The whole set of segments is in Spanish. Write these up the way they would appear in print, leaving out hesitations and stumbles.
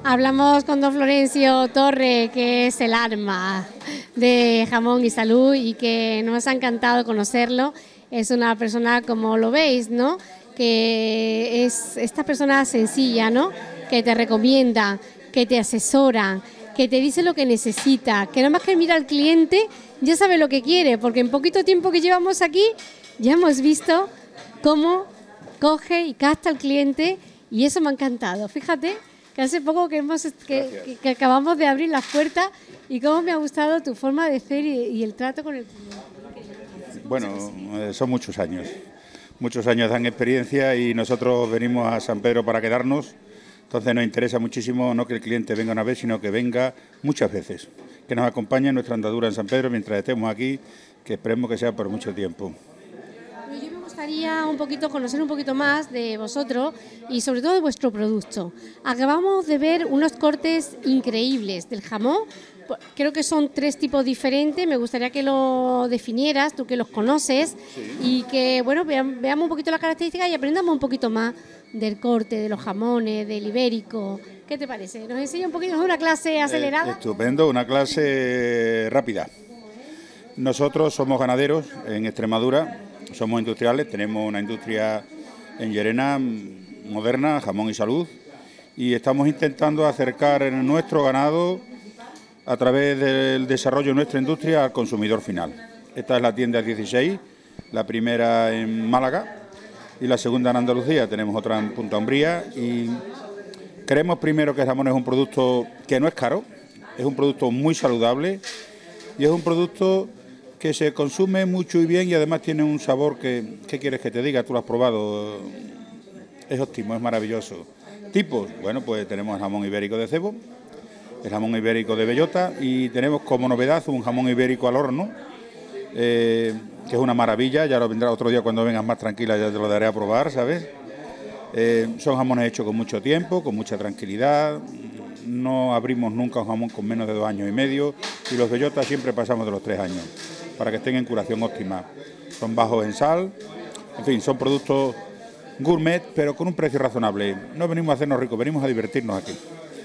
Hablamos con don Florencio Torre, que es el alma de Jamón y Salud y que nos ha encantado conocerlo. Es una persona, como lo veis, ¿no?, que es esta persona sencilla, ¿no?, que te recomienda, que te asesora, que te dice lo que necesita, que nada más que mira al cliente ya sabe lo que quiere, porque en poquito tiempo que llevamos aquí ya hemos visto cómo coge y capta al cliente y eso me ha encantado. Fíjate que hace poco que acabamos de abrir las puertas y cómo me ha gustado tu forma de ser y el trato con el cliente. Bueno, son muchos años dan experiencia y nosotros venimos a San Pedro para quedarnos, entonces nos interesa muchísimo no que el cliente venga una vez, sino que venga muchas veces, que nos acompañe en nuestra andadura en San Pedro mientras estemos aquí, que esperemos que sea por mucho tiempo. Yo me gustaría conocer un poquito más de vosotros y sobre todo de vuestro producto. Acabamos de ver unos cortes increíbles del jamón. Creo que son 3 tipos diferentes, me gustaría que lo definieras, tú que los conoces, sí. Y que bueno, veamos un poquito las características y aprendamos un poquito más del corte, de los jamones, del ibérico. ¿Qué te parece? ¿Nos enseña un poquito de una clase acelerada? Estupendo, una clase rápida. Nosotros somos ganaderos en Extremadura, somos industriales, tenemos una industria en Llerena moderna, Jamón y Salud, y estamos intentando acercar nuestro ganado a través del desarrollo de nuestra industria al consumidor final. Esta es la tienda 16, la primera en Málaga y la segunda en Andalucía. Tenemos otra en Punta Umbría y creemos primero que el jamón es un producto que no es caro, es un producto muy saludable y es un producto que se consume mucho y bien y además tiene un sabor que, ¿qué quieres que te diga? Tú lo has probado, es óptimo, es maravilloso. Tipos, bueno, pues tenemos el jamón ibérico de cebo, el jamón ibérico de bellota y tenemos como novedad un jamón ibérico al horno, que es una maravilla, ya lo vendrá otro día cuando vengas más tranquila, ya te lo daré a probar, ¿sabes? Son jamones hechos con mucho tiempo, con mucha tranquilidad, no abrimos nunca un jamón con menos de 2 años y medio y los bellotas siempre pasamos de los 3 años, para que estén en curación óptima. Son bajos en sal, en fin, son productos gourmet, pero con un precio razonable. No venimos a hacernos ricos, venimos a divertirnos aquí.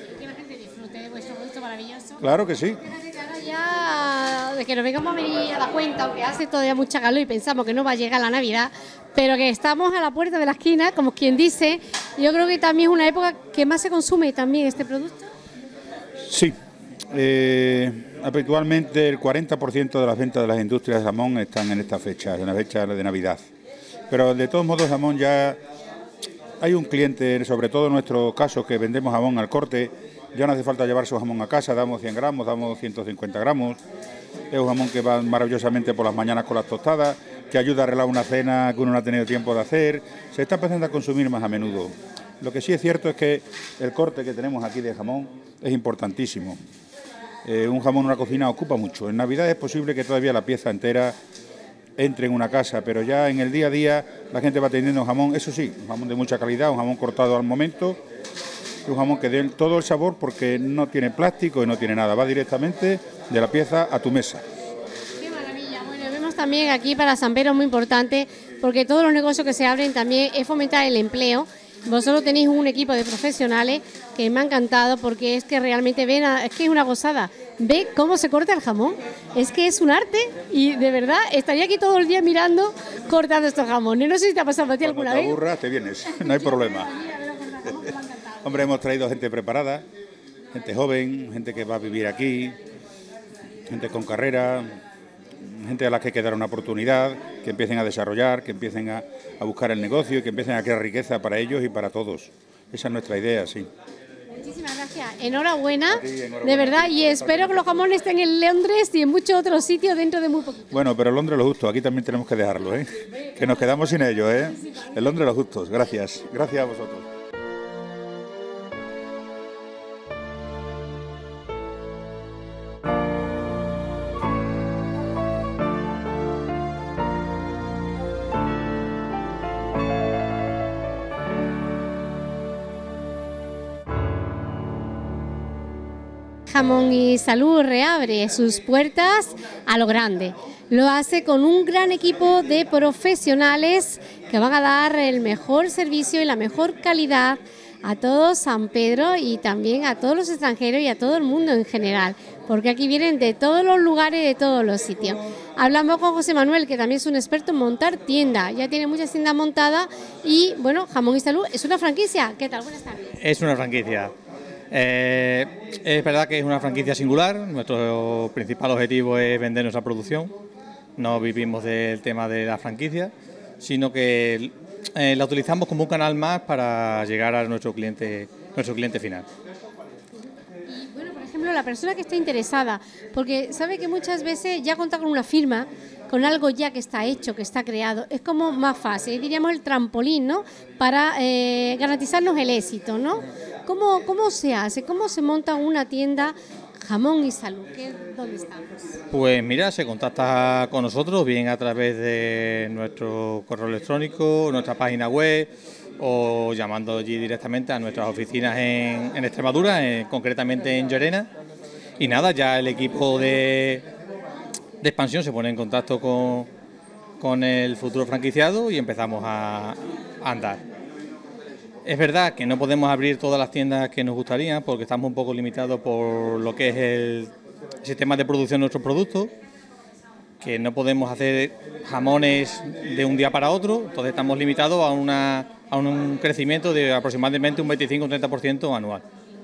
Claro que sí. Ya de que nos vengamos a venir a la cuenta, aunque hace todavía mucha calor y pensamos que no va a llegar la Navidad, pero que estamos a la puerta de la esquina, como quien dice, yo creo que también es una época que más se consume también este producto. Sí, habitualmente el 40% de las ventas de las industrias de jamón están en esta fecha, en la fecha de Navidad. Pero de todos modos, jamón ya hay un cliente, sobre todo en nuestro caso, que vendemos jamón al corte. Ya no hace falta llevar su jamón a casa, damos 100 gramos, damos 150 gramos. Es un jamón que va maravillosamente por las mañanas con las tostadas, que ayuda a arreglar una cena que uno no ha tenido tiempo de hacer. Se está empezando a consumir más a menudo. Lo que sí es cierto es que el corte que tenemos aquí de jamón es importantísimo. Un jamón en una cocina ocupa mucho. En Navidad es posible que todavía la pieza entera entre en una casa, pero ya en el día a día la gente va teniendo un jamón, eso sí, un jamón de mucha calidad, un jamón cortado al momento. Un jamón que dé todo el sabor porque no tiene plástico y no tiene nada, va directamente de la pieza a tu mesa. Qué maravilla. Bueno, vemos también aquí para San Pedro muy importante porque todos los negocios que se abren también es fomentar el empleo. Vosotros tenéis un equipo de profesionales que me ha encantado porque es que realmente ven, es que es una gozada. Ve cómo se corta el jamón, es que es un arte y de verdad estaría aquí todo el día mirando cortando estos jamones. No sé si te ha pasado a ti alguna vez. Cuando te aburras te vienes, no hay problema. Hombre, hemos traído gente preparada, gente joven, gente que va a vivir aquí, gente con carrera, gente a la que hay que dar una oportunidad, que empiecen a desarrollar, que empiecen a buscar el negocio y que empiecen a crear riqueza para ellos y para todos. Esa es nuestra idea, sí. Muchísimas gracias. Enhorabuena, de verdad, y espero que los jamones estén en Londres y en muchos otros sitios dentro de muy poco. Bueno, pero en Londres lo justo, aquí también tenemos que dejarlo, ¿eh? Que nos quedamos sin ellos, ¿eh? En Londres lo justos, gracias. Gracias a vosotros. Jamón y Salud reabre sus puertas a lo grande. Lo hace con un gran equipo de profesionales que van a dar el mejor servicio y la mejor calidad a todo San Pedro y también a todos los extranjeros y a todo el mundo en general, porque aquí vienen de todos los lugares, de todos los sitios. Hablamos con José Manuel, que también es un experto en montar tiendas, ya tiene muchas tiendas montadas y, bueno, Jamón y Salud es una franquicia. ¿Qué tal? Buenas tardes. Es una franquicia. Es verdad que es una franquicia singular, nuestro principal objetivo es vender nuestra producción, no vivimos del tema de la franquicia, sino que la utilizamos como un canal más para llegar a nuestro cliente final. Y bueno, por ejemplo, la persona que está interesada, porque sabe que muchas veces ya contar con una firma, con algo ya que está hecho, que está creado, es como más fácil, diríamos el trampolín, ¿no? Para garantizarnos el éxito, ¿no? ¿Cómo se hace? ¿Cómo se monta una tienda Jamón y Salud? ¿Dónde estamos? Pues mira, se contacta con nosotros bien a través de nuestro correo electrónico, nuestra página web o llamando allí directamente a nuestras oficinas en Extremadura, concretamente en Llerena. Y nada, ya el equipo de expansión se pone en contacto con el futuro franquiciado y empezamos a andar. Es verdad que no podemos abrir todas las tiendas que nos gustaría porque estamos un poco limitados por lo que es el sistema de producción de nuestros productos, que no podemos hacer jamones de un día para otro, entonces estamos limitados a un crecimiento de aproximadamente un 25-30% anual.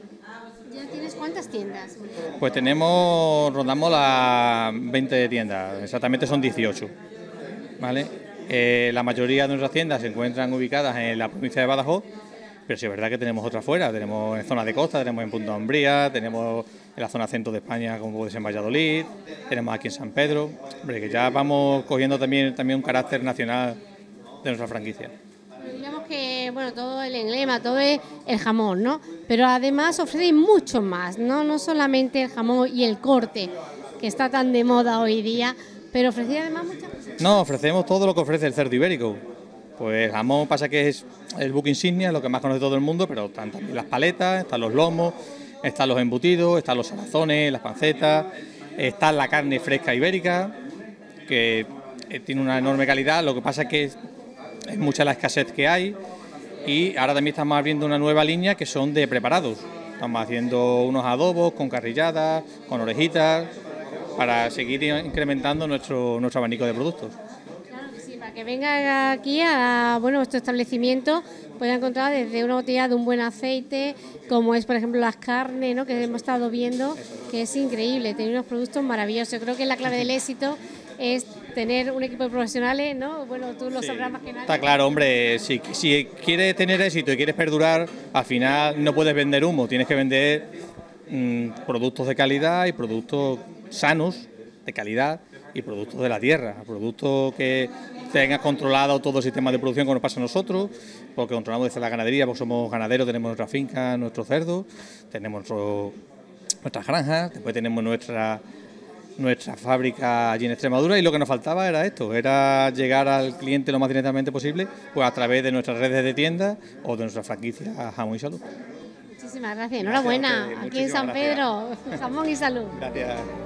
¿Ya tienes cuántas tiendas? Pues rondamos las 20 tiendas, exactamente son 18, ¿vale? La mayoría de nuestras tiendas se encuentran ubicadas en la provincia de Badajoz, pero sí es verdad que tenemos otras fuera, tenemos en zona de costa, tenemos en Punta Umbría, tenemos en la zona centro de España como puede ser en Valladolid, tenemos aquí en San Pedro, hombre, que ya vamos cogiendo también un carácter nacional de nuestra franquicia. Digamos que, bueno, todo el emblema, todo es el jamón, ¿no? Pero además ofrecéis mucho más, ¿no? No solamente el jamón y el corte, que está tan de moda hoy día, pero ofrecéis además muchas cosas. No, ofrecemos todo lo que ofrece el cerdo ibérico. Pues el jamón pasa que es el buque insignia, lo que más conoce todo el mundo, pero están también las paletas, están los lomos, están los embutidos, están los salazones, las pancetas, está la carne fresca ibérica, que tiene una enorme calidad, lo que pasa es que es mucha la escasez que hay y ahora también estamos abriendo una nueva línea que son de preparados. Estamos haciendo unos adobos con carrilladas, con orejitas, para seguir incrementando nuestro abanico de productos. Para que venga aquí a vuestro establecimiento pueda encontrar desde una botella de un buen aceite, como es por ejemplo las carnes, ¿no? Que hemos estado viendo, que es increíble, tener unos productos maravillosos. Yo creo que la clave del éxito es tener un equipo de profesionales, ¿no? Bueno, tú lo sabrás más que nadie. Está claro, hombre, si quieres tener éxito y quieres perdurar, al final no puedes vender humo, tienes que vender productos de calidad y productos sanos, de calidad, y productos de la tierra, productos que tengas controlado todo el sistema de producción como nos pasa a nosotros, porque controlamos desde la ganadería, porque somos ganaderos, tenemos nuestra finca, nuestros cerdos, tenemos nuestras granjas, después tenemos nuestra fábrica allí en Extremadura y lo que nos faltaba era esto, era llegar al cliente lo más directamente posible, pues a través de nuestras redes de tiendas o de nuestra franquicia Jamón y Salud. Muchísimas gracias, enhorabuena, aquí en San Pedro, Jamón y Salud. Gracias.